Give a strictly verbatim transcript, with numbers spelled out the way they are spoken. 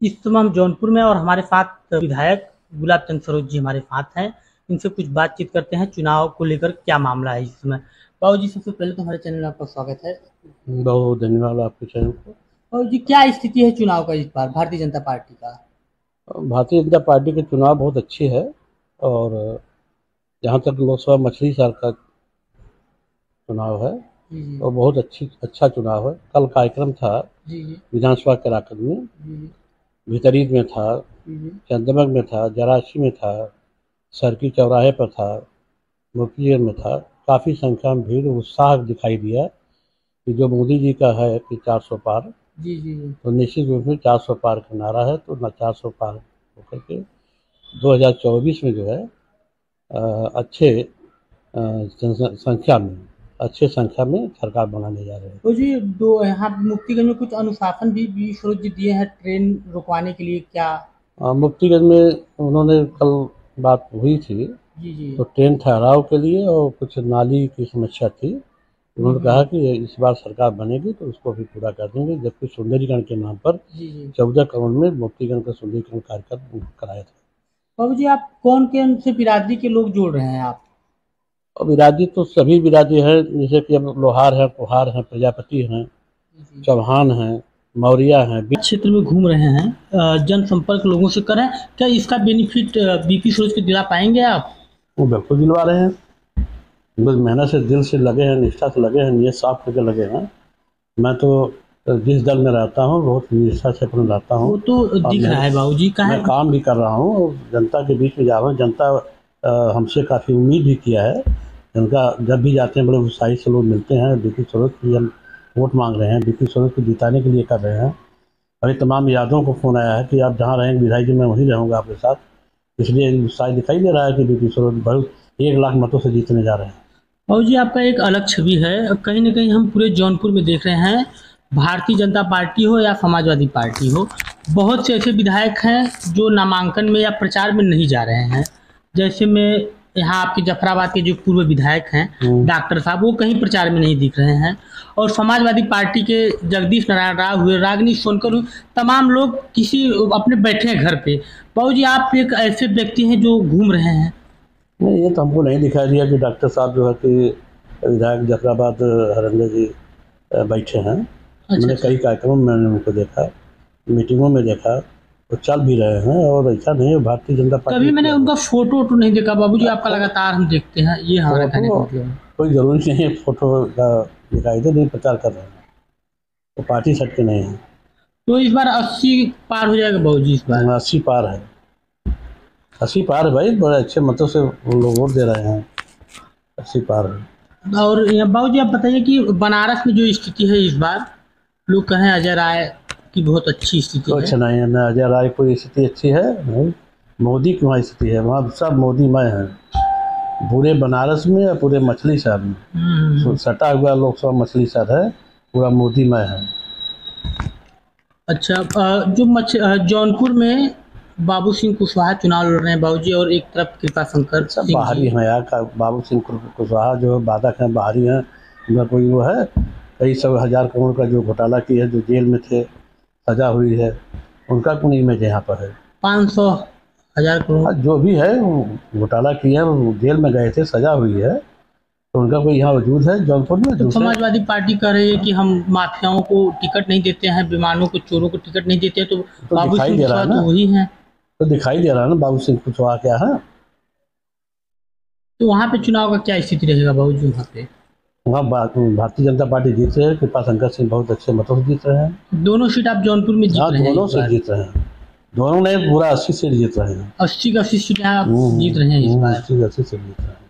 इस समय हम जौनपुर में और हमारे साथ विधायक गुलाब चंद सरोज जी हमारे साथ हैं। इनसे कुछ बातचीत करते हैं चुनाव को लेकर क्या मामला है इस समय। बाबू जी, सबसे पहले तो हमारे चैनल में आपका स्वागत है। बहुत धन्यवाद आपके चैनल को। बाबू जी, क्या स्थिति है चुनाव का इस बार भारतीय जनता पार्टी का? भारतीय जनता पार्टी के चुनाव बहुत अच्छी है और जहाँ तक लोकसभा मछली शहर का चुनाव है तो बहुत अच्छी अच्छा चुनाव है। कल कार्यक्रम था विधानसभा कराकत में, भितरीत में था, चंदमक में था, जराशी में था, सरकी चौराहे पर था, मुफ्तीगंज में था। काफ़ी संख्या में भीड़ उत्साह दिखाई दिया कि जो मोदी जी का है कि चार सौ पार, जी जी तो निश्चित रूप में चार सौ पार का नारा है। तो न चार सौ पार होकर के दो हज़ार चौबीस में जो है अच्छे संख्या में अच्छे संख्या में सरकार बनाने जा रहे हैं। तो जी दो यहाँ मुफ्तीगंज में कुछ अनुशासन भी बी सरोज जी दिए हैं ट्रेन रुकवाने के लिए, क्या? मुफ्तीगंज में उन्होंने कल बात हुई थी जी जी तो ट्रेन ठहराव के लिए और कुछ नाली की समस्या थी। उन्होंने कहा कि इस बार सरकार बनेगी तो उसको भी पूरा कर देंगे। जबकि सुंदरीकरण के नाम पर चौदह करोड़ में मुफ्तीगंज का सुंदरीकरण कार्यक्रम कराया था। बाबू जी, आप कौन कौन से बिरादरी के लोग जोड़ रहे हैं आप? और बिरादरी तो सभी बिरादरी है, जैसे कि अब लोहार है, कुहार हैं, प्रजापति हैं, चौहान हैं, मौर्या हैं। क्षेत्र में घूम रहे हैं, जनसंपर्क लोगों से करें, क्या इसका बेनिफिट बीपी सरोज को दिला पाएंगे आप? वो बिल्कुल दिलवा रहे हैं, बस मेहनत से दिल से लगे हैं, निष्ठा से लगे हैं, नियत साफ करके लगे हैं। मैं तो जिस दल में रहता हूँ बहुत निष्ठा से अपना रहता हूँ। वो तो दिख रहा है बाबू जी, मैं काम भी कर रहा हूँ, जनता के बीच में जा रहा हूँ। जनता हमसे काफ़ी उम्मीद भी किया है। उनका जब भी जाते हैं बड़े उत्साही से लोग मिलते हैं। बीपी सरोज की हम वोट मांग रहे हैं, बीपी सरोज को जिताने के लिए कर रहे हैं। और ये तमाम यादों को फ़ोन आया है कि आप जहाँ रहेंगे विधायक जी मैं वहीं रहूँगा आपके साथ। इसलिए उत्साह दिखाई दे रहा है कि बीपी सरोज बहुत एक लाख मतों से जीतने जा रहे हैं। बाबू जी, आपका एक अलग छवि है, कहीं ना कहीं हम पूरे जौनपुर में देख रहे हैं। भारतीय जनता पार्टी हो या समाजवादी पार्टी हो, बहुत से ऐसे विधायक हैं जो नामांकन में या प्रचार में नहीं जा रहे हैं। जैसे में यहाँ आपके जफराबाद के जो पूर्व विधायक हैं डॉक्टर साहब, वो कहीं प्रचार में नहीं दिख रहे हैं। और समाजवादी पार्टी के जगदीश नारायण राव हुए, रागिनी सोनकर हुए, तमाम लोग किसी अपने बैठे हैं घर पे। बाबू जी, आप एक ऐसे व्यक्ति हैं जो घूम रहे हैं। नहीं, ये तो हमको नहीं दिखाई दिया कि डॉक्टर साहब जो है कि विधायक जफराबाद हरंगे जी बैठे हैं। अच्छा, मैंने कई कार्यक्रमों में मैंने उनको देखा, मीटिंगों में देखा, तो चल भी रहे हैं। और ऐसा नहीं है भारतीय जनता पार्टी कभी मैंने उनका फोटो वोटो नहीं देखा। बाबूजी, आपका लगातार हम देखते हैं, ये हमारा कहने का मतलब है। कोई जरूरी नहीं है फोटो का दिखाई दे, नहीं प्रचार कर रहे हैं, तो पार्टी सट के नहीं है। तो इस बार अस्सी पार हो जाएगा बाबूजी? इस बार अस्सी पार है, अस्सी पार है भाई, बड़े अच्छे मतों से लोग वोट दे रहे हैं। अस्सी पार है। और बाबूजी आप बताइए कि बनारस में जो स्थिति है इस बार, लोग कहें अजय राय की बहुत अच्छी स्थिति है। अच्छा नहीं है ना, अजय राय कोई स्थिति अच्छी है नहीं। मोदी की वहाँ स्थिति है, वहाँ सब मोदी मय हैं, पूरे बनारस में और पूरे मछली शहर में। सटा हुआ लोकसभा मछली शहर है, पूरा मोदी मय है। अच्छा, जो मछ जौनपुर में बाबू सिंह कुशवाहा चुनाव लड़ रहे हैं बाबूजी, और एक तरफ कृपा शंकर सब बाहरी हैं यार का। बाबू सिंह कुशवाहा जो बाधक हैं, बाहरी हैं। उनका कोई वो है, कई सौ हज़ार करोड़ का जो घोटाला की है, जो जेल में थे, सजा हुई है, उनका कौन इमेज यहाँ पर है? पाँच सौ हजार करोड़ जो भी है घोटाला किया है, वो जेल में गए थे, सजा हुई है, तो उनका कोई यहाँ वजूद है जौनपुर में? तो समाजवादी पार्टी कह रही है कि हम माफियाओं को टिकट नहीं देते हैं, बेईमानों को, चोरों को टिकट नहीं देते हैं। तो, तो बाबू सिंह कुशवाहा तो वही है। तो दिखाई दे रहा है ना बाबू सिंह कुशवाहा क्या है। तो वहाँ पे चुनाव का क्या स्थिति रहेगा बाबूजी? वहाँ पे वहाँ भारतीय जनता पार्टी जीत रहे हैं, कृपा शंकर सिंह बहुत अच्छे मतों से जीत रहे हैं। दोनों सीट आप जौनपुर में जीत रहे हैं? दोनों से जीत रहे हैं, दोनों ने पूरा अस्सी सीट जीत रहे हैं। अस्सी का अस्सी सीट आप जीत रहे हैं इस बार? अस्सी अस्सी सीट जीत रहे हैं।